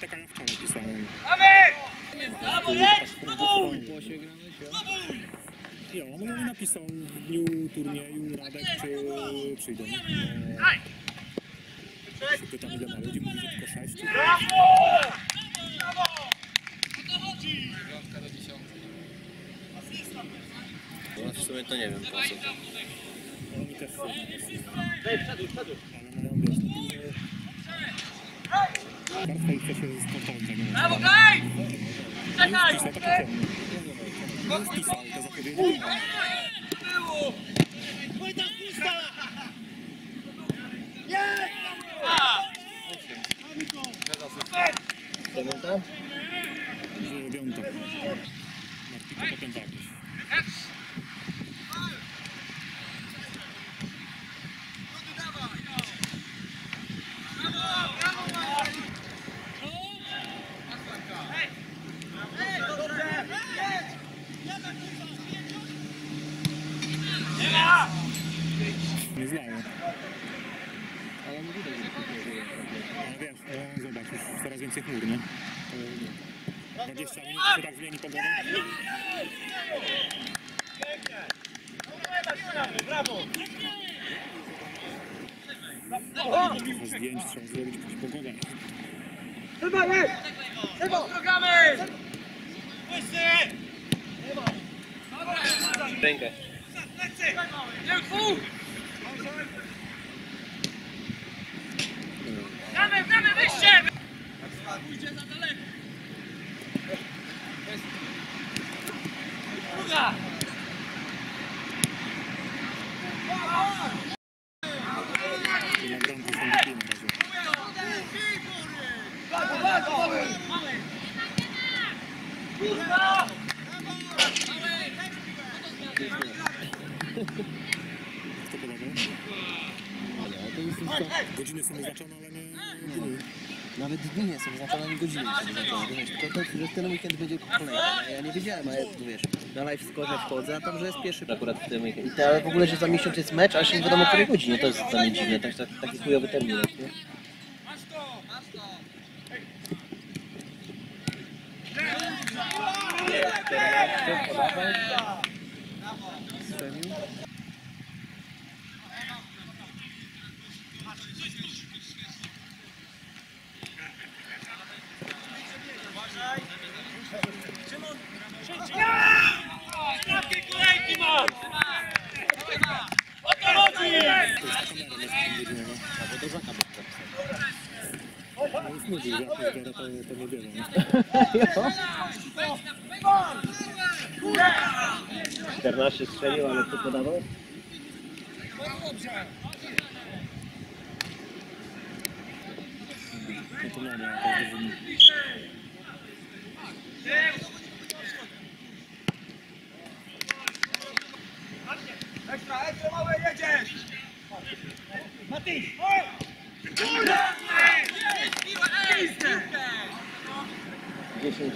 jak ja wczoraj pisałem. Ja, on mi napisał w dniu turnieju Radek, czy przyjdą. Się pytam, ile ma ludzi, mówi, że tylko 6. No, w sumie to nie wiem po co to. Oni też są. Ale mają wiesz, Bartka ich chce się sportować zajmować. Brawo, graj! Czekaj! Już pisał te zapowiedzi. Pamiętam? Dziewiąta. Martiko potem Bartosz. Nie zlało. Ale nie widać, że Ale wiesz, zobacz, już coraz więcej chmur, nie? 20 minut się tak zmieni pogoda. Brawo! Trochę zdjęć trzeba zrobić, jakaś pogoda jest. Chyba jest! Chyba! Programy! rękę. Gramy, wyjście! Pójdzie za daleko. Druga! I na bramkę są lepiej na razie. Kto podobał? Godziny są wyznaczone, ale nie dni. Nawet dni nie są zaznaczone, ani godziny nie są zaznaczone. To ten weekend będzie kolejny. Ja nie wiedziałem, ale wiesz, na live score wchodzę, a tam, że jest pierwszy akurat w tym weekend. Ale w ogóle, że za miesiąc jest mecz, a jeszcze nie wiadomo o której godzinie. To jest dla mnie dziwne, taki chujowy termin. Nie? Jakie kolejki mam! O to chodzi! Albo do Żaka bym zapisał. No już mówił, że jak nie zbiorę, to nie bierze. Nie? 14 strzelił, ale kto podawał? No to mamy jakaś wynik. Ekstra, mały, jedziesz! Mati! 10.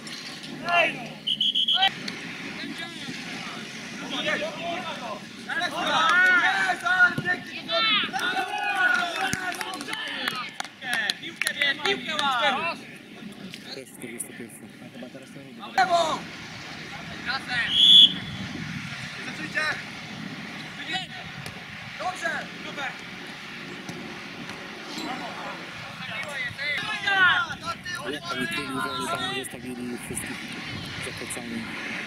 Piłkę masz! Też 41. Chyba teraz to nie będzie. Lewo! Razem! Zaczujcie! Dobrze! Super! Jak oni tryli, że oni tam zostawili wszystkich zakłócami.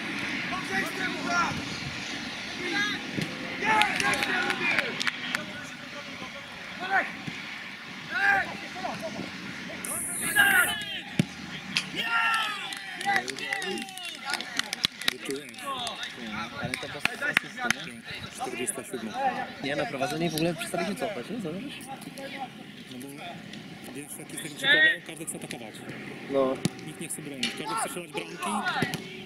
Ale to po prostu, nie? 47. Nie, na prowadzenie w ogóle przestali się cofać, nie? Zobacz. No bo wiesz, jak jest ten przykład, każdy chce atakować. No. Nikt nie chce bronić. Każdy chce strzelać bramki,